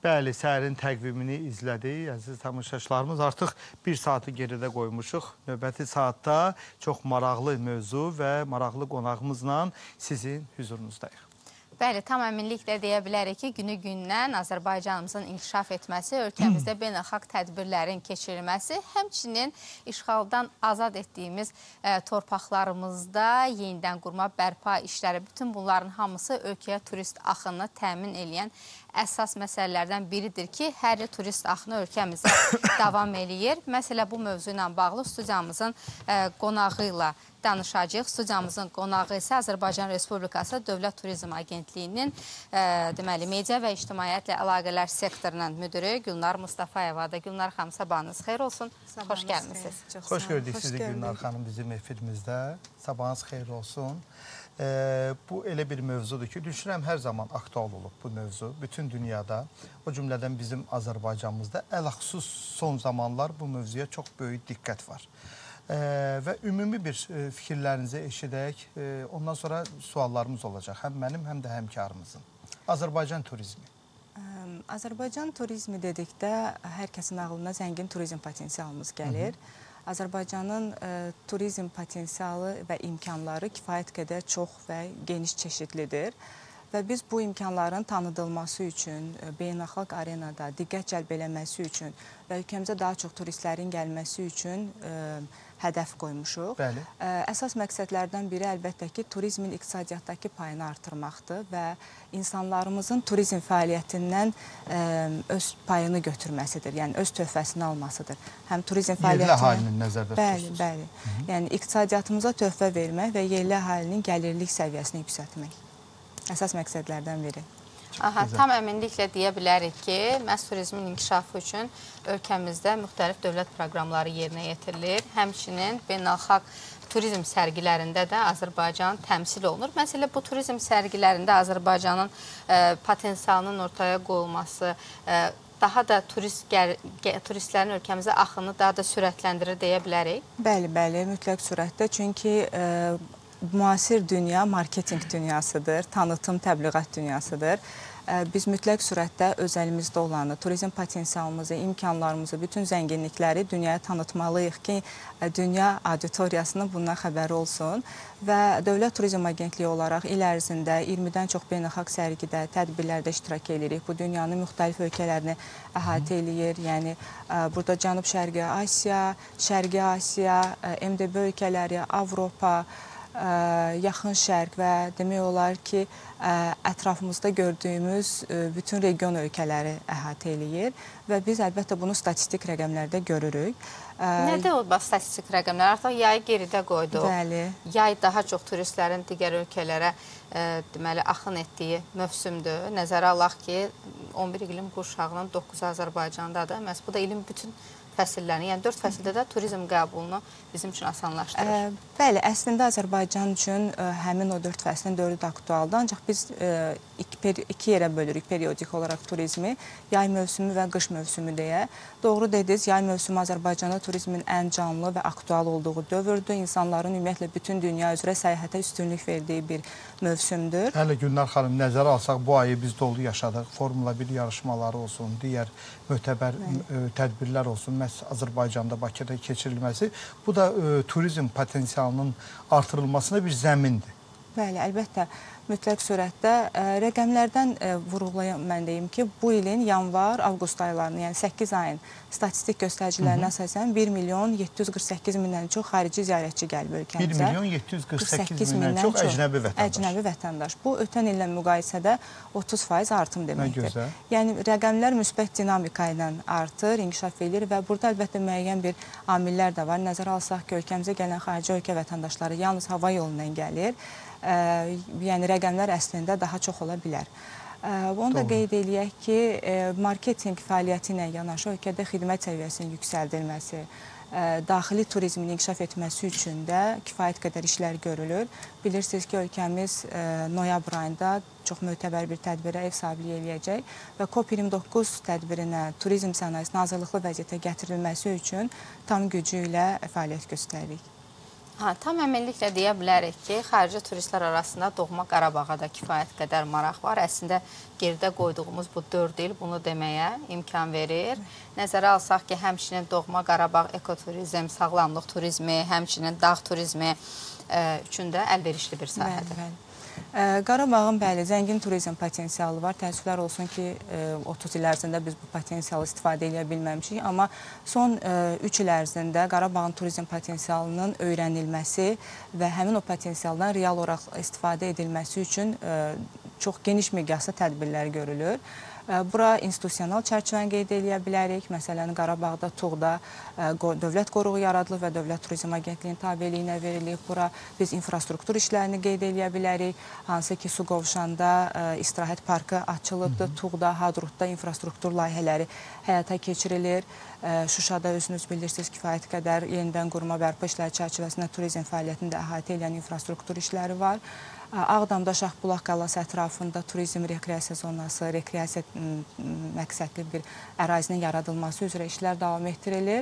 Bəli, səhərin təqvimini izlədik. Əziz tamaşaçılarımız, artıq bir saatı geridə qoymuşuq. Növbəti saatda çox maraqlı mövzu və maraqlı qonağımızla sizin hüzurunuzdayıq. Bəli, tam əminliklə deyə bilərik ki, günü-gündən Azərbaycanımızın inkişaf etməsi, ölkəmizdə beynəlxalq tədbirlərin keçirilməsi, həmçinin işğaldan azad etdiyimiz torpaqlarımızda yenidən qurma, bərpa işləri, bütün bunların hamısı ölkəyə turist axınını təmin edən əsas məsələlərdən biridir ki, hər il turist axını ölkəmizə davam eləyir. Məsələ bu mövzu ilə bağlı studiyamızın qonağı ilə danışacağıq. Studiyamızın qonağı isə Azərbaycan Respublikası Dövlət Turizm Agentliyinin deməli, media və ictimaiyyətlə əlaqələr sektorunun müdürü Gülnar Mustafayevadır. Gülnar xanım, sabahınız xeyir olsun. Xoş gəlmişsiniz. Xoş gördük sizi Gülnar xanım bizim efirimizdə. Sabahınız xeyir olsun. Bu elə bir mövzudur ki, düşünürəm hər zaman aktual olub bu mövzu. Bütün dünyada, o cümlədən bizim Azərbaycanımızda ələxüsus son zamanlar bu mövzuya çox böyük diqqət var. Və ümumi bir fikirlərinizi eşidək. Ondan sonra suallarımız olacaq. Həm mənim, həm də həmkarımızın. Azərbaycan turizmi. Azərbaycan turizmi dedikdə hər kəsin ağlına zəngin turizm potensialımız gəlir. Azərbaycanın turizm potensialı və imkanları kifayət qədər çox və geniş çeşidlidir. Və biz bu imkanların tanıdılması üçün, beynəlxalq arenada diqqət cəlb eləməsi üçün və ölkəmizə daha çox turistlərin gəlməsi üçün hədəf qoymuşuq. Bəli. Əsas məqsədlərdən biri əlbəttə ki, turizmin iqtisadiyyatdakı payını artırmaqdır və insanlarımızın turizm fəaliyyətindən öz payını götürməsidir, yəni öz töhfəsini almasıdır. Həm turizm fəaliyyətinə... Yerli əhalinin nəzərdə tutursunuz. Bəli, bəli. Yəni iqtisadiyyatımıza töhfə vermək və yerli əhalinin gəlirlik səviyyəsini yüksəltmək. Əsas məqsədlərdən biri. Tam əminliklə deyə bilərik ki, məhz turizmin inkişafı üçün ölkəmizdə müxtəlif dövlət proqramları yerinə yetirilir. Həmçinin beynəlxalq turizm sərgilərində də Azərbaycan təmsil olunur. Məsələ bu turizm sərgilərində Azərbaycanın potensialının ortaya qoyulması, daha da turistlərin ölkəmizə axını daha da sürətləndirir deyə bilərik. Bəli, bəli, mütləq surətdə. Çünki müasir dünya marketinq dünyasıdır, tanıtım, təbliğat dünyasıdır. Biz mütləq surətdə öz əlimizdə olanı, turizm potensialımızı, imkanlarımızı, bütün zənginlikləri dünyaya tanıtmalıyıq ki, dünya auditoriyasının bundan xəbəri olsun. Və Dövlət Turizm Agentliyi olaraq il ərzində 20-dən çox beynəlxalq sərgidə, tədbirlərdə iştirak edirik. Bu dünyanın müxtəlif ölkələrini əhatə eləyir. Yəni, burada Cənub-Şərqi Asiya, Şərqi Asiya, MDB ölkələri, Avropa, Yaxın Şərq və demək olar ki, ətrafımızda gördüyümüz bütün region ölkələri əhatə eləyir və biz əlbəttə bunu statistik rəqəmlərdə görürük. Nədir o statistik rəqəmlər? Artıq yayı geridə qoyduq. Bəli. Yay daha çox turistlərin digər ölkələrə deməli, axın etdiyi mövsümdür. Nəzərə alaq ki, 11 iqlim qurşağının 9-u Azərbaycandadır. Məhz bu da ilin bütün fəsillərini, yəni 4 fəsildə də turizm qəbulunu bizim üçün asanlaşdırır. Bəli, əslində Azərbaycan üçün həmin o 4 fəslin 4-ü də aktualdır. Ancaq biz iki yerə bölürük periodik olaraq turizmi, yay mövsümü və qış mövsümü deyə. Doğru dediniz, yay mövsümü Azərbaycanda turizmin ən canlı və aktual olduğu dövrdür. İnsanların ümumiyyətlə bütün dünya üzrə səyahətə üstünlük verdiyi bir mövsümdür. Hələ Gülnar xanım, nəzərə alsaq, bu ayı biz dolu yaşadıq. Formula 1 yarışmaları olsun, digər mötəbər tədbirlər olsun, məhz Azərbaycanda, Bakıda keçirilməsi. Bu da turizm potensialının artırılmasına bir zəmindir. Bəli, əlbəttə. Mütləq surətdə rəqəmlərdən vurğulayım mən deyim ki, bu ilin yanvar-avqust aylarını, yəni 8 ayın statistik göstəricilərinə əsasən 1.748.000-dən çox xarici ziyarətçi gəlib ölkəmizə. 1.748.000-dən çox əcnəbi vətəndaş. Əcnəbi vətəndaş. Bu, ötən illə müqayisədə 30% artım deməkdir. Yəni, rəqəmlər müsbət dinamika ilə artır, inkişaf edir və burada əlbəttə müəyyən bir amillər də var. Nəzərə alsaq ki, ölkəmizə gələn xarici ölkə vətəndaşları yalnız hava yolundan gəlir. Yəni, rəqəmlər əslində daha çox ola bilər. Onu da qeyd eləyək ki, marketinq fəaliyyəti ilə yanaşı ölkədə xidmət səviyyəsinin yüksəldilməsi, daxili turizmin inkişaf etməsi üçün də kifayət qədər işlər görülür. Bilirsiniz ki, ölkəmiz noyabr ayında çox mötəbər bir tədbirə ev sahibliyi eləyəcək və COP29 tədbirinə turizm sənayesinin hazırlıqlı vəziyyətə gətirilməsi üçün tam gücü ilə fəaliyyət göstəririk. Tam əminliklə deyə bilərik ki, xarici turistlər arasında doğma Qarabağa da kifayət qədər maraq var. Əslində, geridə qoyduğumuz bu 4 il bunu deməyə imkan verir. Nəzərə alsaq ki, həmçinin doğma Qarabağ ekoturizm, sağlamlıq turizmi, həmçinin dağ turizmi üçün də əlverişli bir sahədir. Qarabağın bəli, zəngin turizm potensialı var. Təəssüflər olsun ki, 30 il ərzində biz bu potensialı istifadə edə bilməmişik. Amma son 3 il ərzində Qarabağın turizm potensialının öyrənilməsi və həmin o potensialdan real olaraq istifadə edilməsi üçün çox geniş miqyaslı tədbirlər görülür. Bura institusional çərçivəni qeyd edə bilərik. Məsələn, Qarabağda Tuğda dövlət qoruğu yaradılıb və Dövlət Turizm Agentliyinin tabeliyinə verilib. Bura biz infrastruktur işlərini qeyd edə bilərik. Hansı ki, Suqovuşanda istirahət parkı açılıbdır. Tuğda, Hadrutda infrastruktur layihələri həyata keçirilir. Şuşada özünüz bilirsiniz, kifayət qədər yenidən qurma bərpa işləri çərçivəsində turizm fəaliyyətini də əhatə edən infrastruktur işləri var. Ağdamda Şahbulaq qalası ətrafında turizm rekreasiya zonası, rekreasiya məqsədli bir ərazinin yaradılması üzrə işlər davam etdirilir.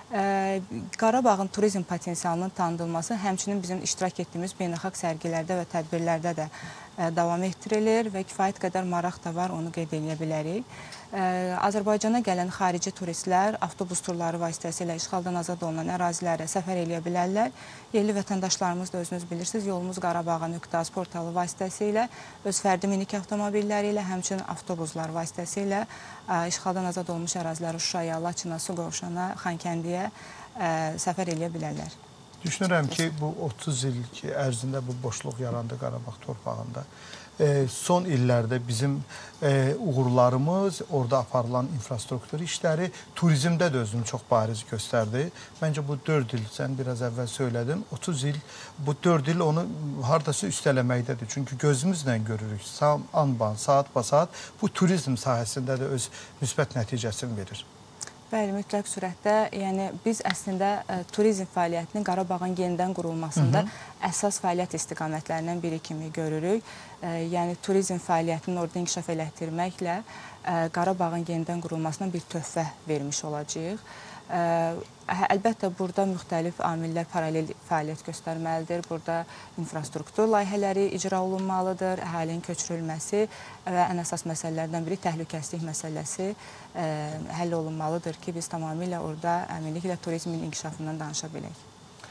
Qarabağın turizm potensialının tanıdılması həmçinin bizim iştirak etdiyimiz beynəlxalq sərgilərdə və tədbirlərdə də davam etdirilir və kifayət qədər maraq da var, onu qeyd edə bilərik. Azərbaycana gələn xarici turistlər avtobus turları vasitəsilə işğaldan azad olunan ərazilərə səfər edə bilərlər. Yerli vətəndaşlarımız da özünüz bilirsiniz, Yolumuz Qarabağa.az portalı vasitəsilə öz fərdi minik avtomobilləri ilə, həmçinin avtobuslar vasitəsilə işğaldan azad olmuş əraziləri Şuşaya, Laçına, Suqovuşana, Xankəndiyə səfər edə bilərlər. Düşünürəm ki, bu 30 il ərzində bu boşluq yarandı Qarabağ torpağında. Son illərdə bizim uğurlarımız, orada aparılan infrastruktur işləri turizmdə də özünü çox bariz göstərdi. Məncə bu 4 il, sən biraz əvvəl söylədin, 30 il, bu 4 il onu haradasa üstələməkdədir. Çünki gözümüzlə görürük, an-ban, saat-ba-saat bu turizm sahəsində də öz müsbət nəticəsini verir. Bəli, mütləq surətdə, yəni biz əslində turizm fəaliyyətinin Qarabağın yenidən qurulmasında əsas fəaliyyət istiqamətlərindən biri kimi görürük. Yəni turizm fəaliyyətini orada inkişaf elətdirməklə Qarabağın yenidən qurulmasına bir töhfə vermiş olacağıq. Əlbəttə, burada müxtəlif amillər paralel fəaliyyət göstərməlidir. Burada infrastruktur layihələri icra olunmalıdır, əhalinin köçürülməsi və ən əsas məsələlərdən biri təhlükəsizlik məsələsi həll olunmalıdır ki, biz tamamilə orada əminliklə turizmin inkişafından danışa bilək.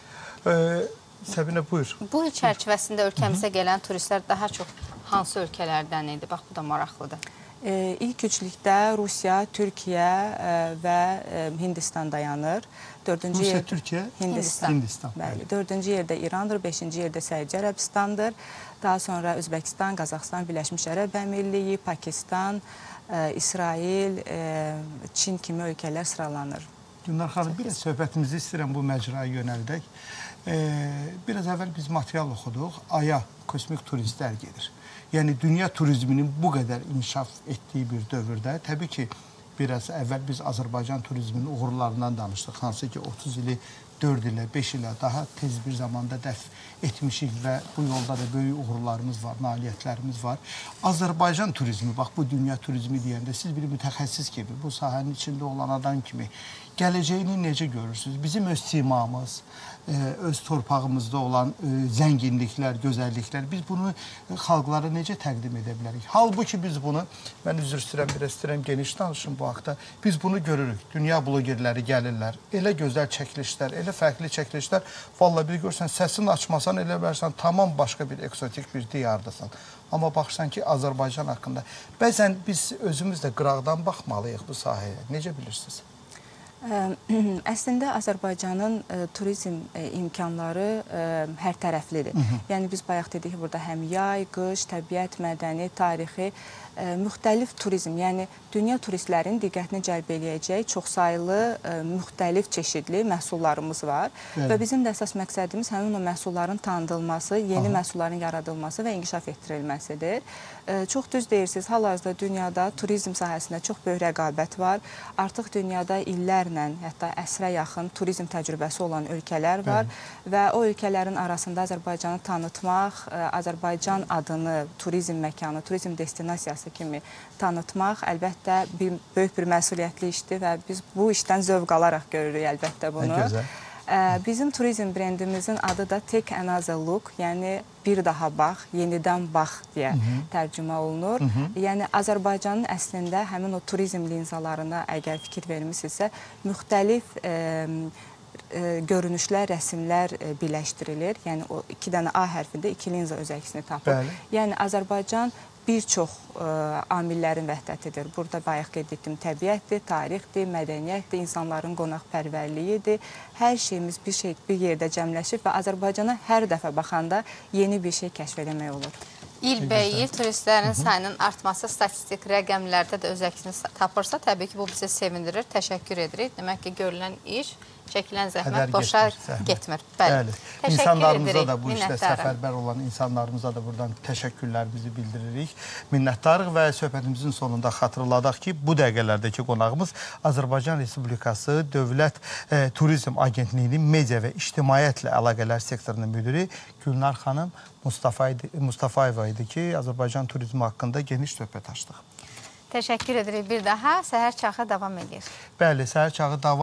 Səbinə, buyur. Bu il çərçivəsində ölkəmizə gələn turistlər daha çox hansı ölkələrdən idi? Bax, bu da maraqlıdır. İlk üçlükdə Rusiya, Türkiyə və Hindistan dayanır. Rusiya, Türkiyə, Hindistan. Bəli, 4-cü yerdə İrandır, 5-ci yerdə Səudiyyə Ərəbistandır. Daha sonra Özbəkistan, Qazaxıstan, Birləşmiş Ərəb Əmirliyi, Pakistan, İsrail, Çin kimi ölkələr sıralanır. Gülnar xanım, biraz söhbətimizi istəyirəm bu məcraya yönəldək. Biraz əvvəl biz material oxuduq, Aya kosmik turistlər gedir. Yəni, dünya turizminin bu qədər inkişaf etdiyi bir dövrdə, təbii ki, biraz əvvəl biz Azərbaycan turizminin uğurlarından danışdıq. Hansı ki, 30 ili 4 ilə, 5 ilə daha tez bir zamanda dəf etmişik və bu yolda da böyük uğurlarımız var, nailiyyətlərimiz var. Azərbaycan turizmi, bax bu dünya turizmi deyəndə siz bir mütəxəssis kimi, bu sahənin içində olan adam kimi gələcəyini necə görürsünüz? Bizim öz simamız, öz torpağımızda olan zənginliklər, gözəlliklər, biz bunu xalqlara necə təqdim edə bilərik? Halbuki biz bunu, mən üzr istəyirəm, biraz istəyirəm geniş danışım bu haqda, biz bunu görürük. Dünya blogerləri gəlirlər, elə gözəl çəkilişlər, elə fərqli çəkilişlər, vallahi bir görsən, səsini açmasan, elə versən, tamam başqa bir eksotik bir diyardasan. Amma baxırsan ki, Azərbaycan haqqında, bəzən biz özümüz də qıraqdan baxmalıyıq bu sahəyə. Necə bilirsiniz? Əslində, Azərbaycanın turizm imkanları hər tərəflidir. Yəni, biz bayaq dedik ki, burada həm yay, qış, təbiət, mədəni, tarixi, müxtəlif turizm, yəni dünya turistlərin diqqətini cəlb eləyəcək çoxsaylı, müxtəlif çeşidli məhsullarımız var. Və bizim də əsas məqsədimiz həmin o məhsulların tanıdılması, yeni məhsulların yaradılması və inkişaf etdirilməsidir. Çox düz deyirsiniz, hal-hazırda dünyada turizm sahəsində çox böyük rəqabət var. Artıq dünyada illərlə, hətta əsrə yaxın turizm təcrübəsi olan ölkələr var və o ölkələrin arasında Azərbaycanı tanıtmaq, Azərbaycan adını turizm məkanı, turizm destinasiyası kimi tanıtmaq əlbəttə böyük bir məsuliyyətli işdir və biz bu işdən zövq alaraq görürük əlbəttə bunu. Bizim turizm brendimizin adı da Take Another Look, yəni bir daha bax, yenidən bax deyə tərcümə olunur. Yəni Azərbaycanın əslində həmin o turizm linzalarına əgər fikir vermisinizsə, müxtəlif görünüşlər, rəsmlər birləşdirilir. Yəni o 2 dənə A hərfində 2 linza öz əksini tapır. Bəli. Yəni Azərbaycan bir çox amillərin vəhdətidir. Burada bayaq qeyd etdiyim təbiətdir, tarixdir, mədəniyyətdir, insanların qonaqpərvərliyidir. Hər şeyimiz bir yerdə cəmləşib və Azərbaycana hər dəfə baxanda yeni bir şey kəşf eləmək olur. İlbəil turistlərin sayının artması statistik rəqəmlərdə də öz əksini tapırsa, təbii ki, bu bizi sevindirir, təşəkkür edirik. Demək ki, görülən iş, çəkilən zəhmət boşa getmir. Bəli. İnsanlarımıza da, bu işdə səfərbər olan insanlarımıza da buradan təşəkkürlərimizi bildiririk. Minnətdarıq və söhbətimizin sonunda xatırladaq ki, bu dəqiqələrdəki qonağımız Azərbaycan Respublikası Dövlət Turizm Agentliyinin media və ictimaiyyətlə əlaqələr sektorunun müdiri Gülnar xanım Mustafayeva idi ki, Azərbaycan turizmi haqqında geniş söhbət açdıq. Təşəkkür edirik bir daha. Səhər çağı davam edir. Bəli, səhər çağı davam